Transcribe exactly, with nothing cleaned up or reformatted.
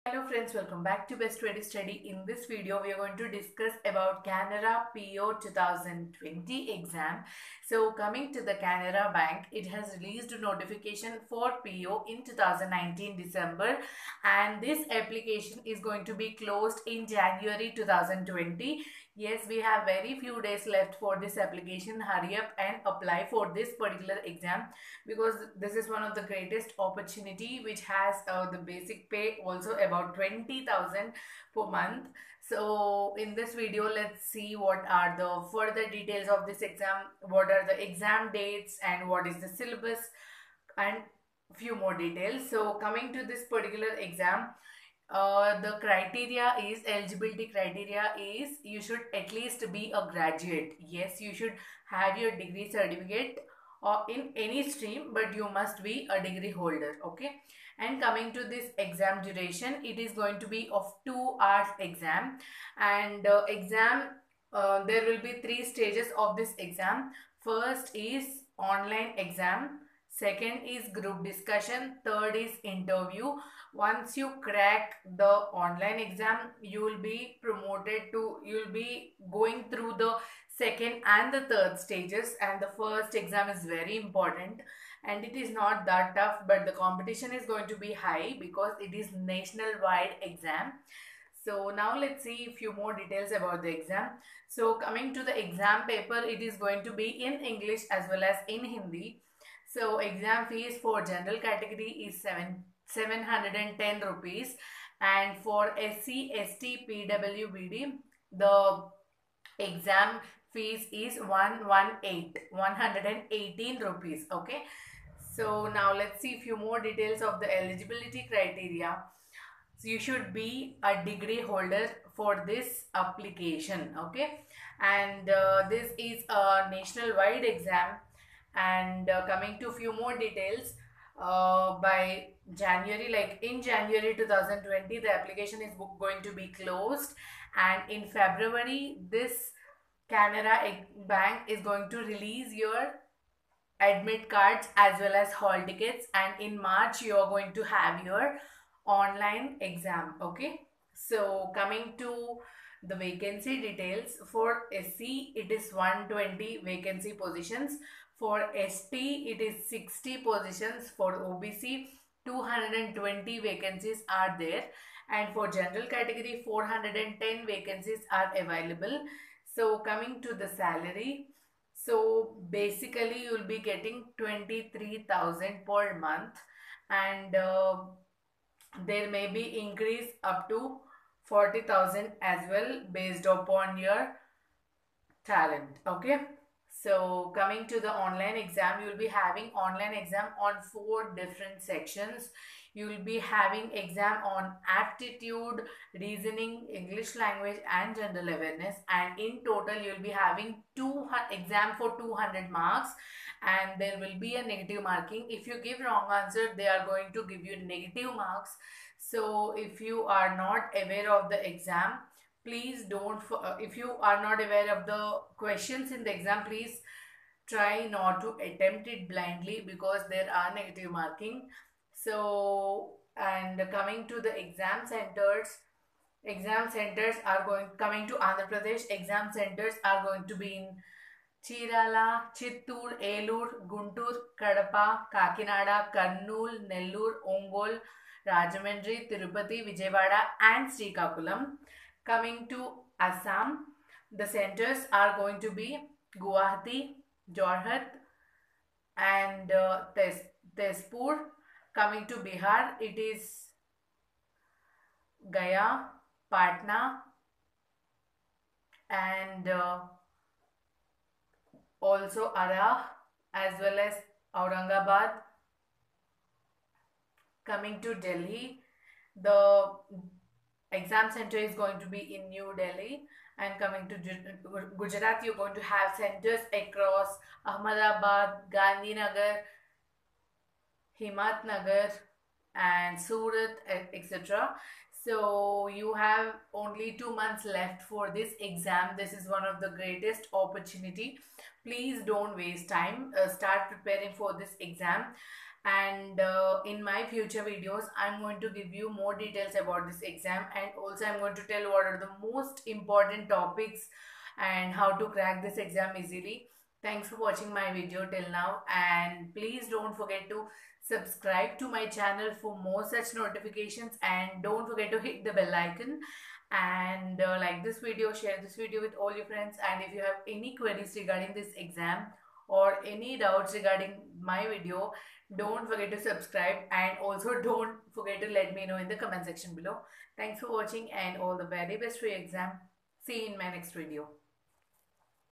Hello friends, welcome back to Best Way to Study. In this video, we are going to discuss about Canara P O twenty twenty exam. So coming to the Canara Bank, it has released a notification for P O in two thousand nineteen December, and this application is going to be closed in January two thousand twenty. Yes, we have very few days left for this application. Hurry up and apply for this particular exam because this is one of the greatest opportunity which has uh, the basic pay also about twenty thousand per month. So in this video, let's see what are the further details of this exam, what are the exam dates and what is the syllabus and few more details. So coming to this particular exam, uh, the criteria is eligibility criteria is you should at least be a graduate. Yes, you should have your degree certificate or in any stream, but you must be a degree holder. Okay, and coming to this exam duration, it is going to be of two hours exam, and uh, exam uh, there will be three stages of this exam. First is online exam, second is group discussion, third is interview. Once you crack the online exam, you will be promoted to, you will be going through the second and the third stages, and the first exam is very important and it is not that tough, but the competition is going to be high because it is national wide exam. So now let's see a few more details about the exam. So coming to the exam paper, it is going to be in English as well as in Hindi. So exam fees for general category is seven seven hundred ten rupees, and for S C, S T, P W B D the exam fees is one hundred eighteen rupees. Okay, so now let's see a few more details of the eligibility criteria. So you should be a degree holder for this application. Okay, and uh, this is a national wide exam. And uh, coming to few more details, uh, by January, like in January two thousand twenty, the application is going to be closed, and in February this Canara Bank is going to release your admit cards as well as hall tickets, and in March you are going to have your online exam. Okay, so coming to the vacancy details, for S C it is one hundred twenty vacancy positions, for S T it is sixty positions, for O B C two hundred twenty vacancies are there, and for general category four hundred ten vacancies are available. So coming to the salary, so basically you will be getting twenty-three thousand per month, and uh, there may be increase up to forty thousand as well based upon your talent. Okay, so coming to the online exam, you will be having online exam on four different sections. You will be having exam on aptitude, reasoning, English language and general awareness, and in total you will be having two exam for two hundred marks, and there will be a negative marking. If you give wrong answer, they are going to give you negative marks. So if you are not aware of the exam, please don't, uh, if you are not aware of the questions in the exam, please try not to attempt it blindly because there are negative marking. So, and coming to the exam centers, exam centers are going, coming to Andhra Pradesh, exam centers are going to be in Chirala, Chittoor, Elur, Guntur, Kadapa, Kakinada, Kurnool, Nellore, Ongole, Rajahmundry, Tirupati, Vijayawada and Srikakulam. Coming to Assam, the centers are going to be Guwahati, Jorhat and uh, Tezpur. Coming to Bihar, it is Gaya, Patna and uh, also Ara as well as Aurangabad. Coming to Delhi, the exam center is going to be in New Delhi, and coming to Gujarat, you're going to have centers across Ahmedabad, Gandhinagar, Himatnagar and Surat, et cetera. So you have only two months left for this exam. This is one of the greatest opportunity. Please don't waste time. Uh, start preparing for this exam. And uh, in my future videos I'm going to give you more details about this exam, and also I'm going to tell what are the most important topics and how to crack this exam easily. Thanks for watching my video till now, and please don't forget to subscribe to my channel for more such notifications, and don't forget to hit the bell icon, and uh, like this video, share this video with all your friends. And if you have any queries regarding this exam or any doubts regarding my video, don't forget to subscribe, and also don't forget to let me know in the comment section below. Thanks for watching and all the very best for your exam. See you in my next video.